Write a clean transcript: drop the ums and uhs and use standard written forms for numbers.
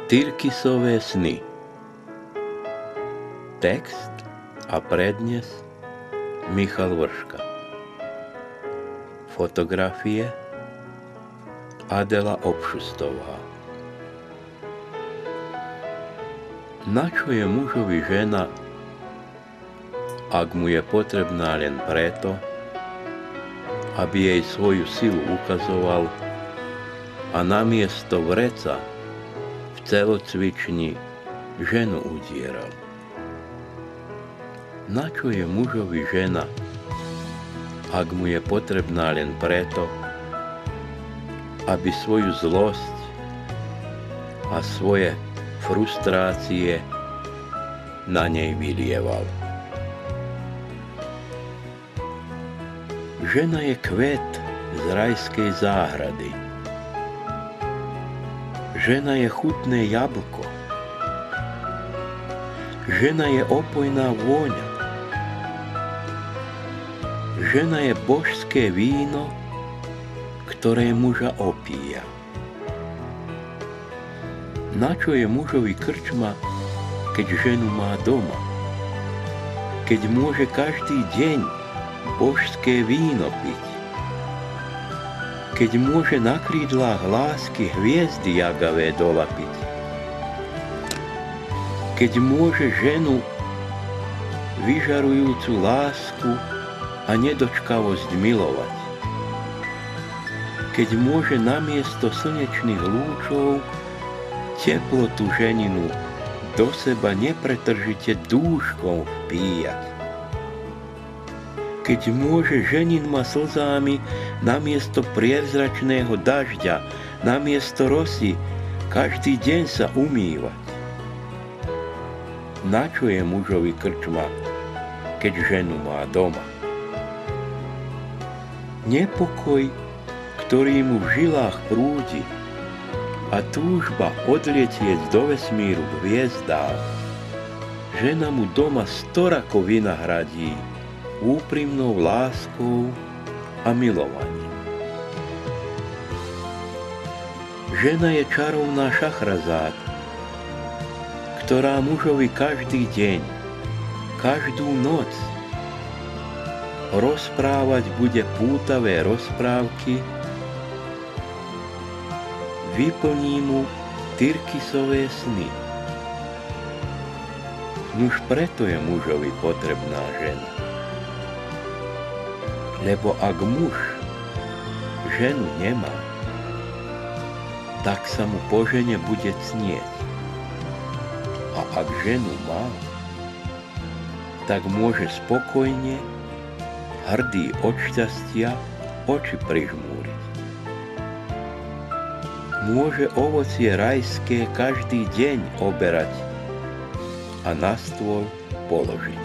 Tyrkisové sny. Text a prednes Michal Vrška. Fotografie Adela Obšustová. Na čo je mužovi žena, ak mu je potrebná len preto, aby jej svoju silu ukazoval a namiesto vreca v celocvični ženu udieral? Na čo je mužovi žena, ak mu je potrebná len preto, aby svoju zlosť a svoje frustrácie na nej vylieval? Žena je kvet z rajskej záhrady. Žena je chutné jablko. Žena je opojná vôňa. Žena je božské víno, ktoré muža opíja. Na čo je mužovi krčma, keď ženu má doma? Keď môže každý deň božské víno piť? Keď môže na krídlách lásky hviezdy jagavé dolapiť? Keď môže ženu vyžarujúcu lásku a nedočkavosť milovať? Keď môže namiesto slnečných lúčov teplotu ženinu do seba nepretržite dúškom vpíjať? Keď môže ženinma slzami namiesto priezračného dažďa, namiesto rosy každý deň sa umývať? Na čo je mužovi krčma, keď ženu má doma? Nepokoj, ktorý mu v žilách prúdi, a túžba odlietieť do vesmíru k hviezdám, žena mu doma storako vynahradí úprimnou láskou a milovaním. Žena je čarovná Šachrazát, ktorá mužovi každý deň, každú noc rozprávať bude pútavé rozprávky, vyplní mu tyrkisové sny. Nuž preto je mužovi potrebná žena. Lebo ak muž ženu nemá, tak sa mu po žene bude cnieť. A ak ženu má, tak môže spokojne, hrdý od šťastia, oči prižmúriť. Môže ovocie rajské každý deň oberať a na stôl položiť.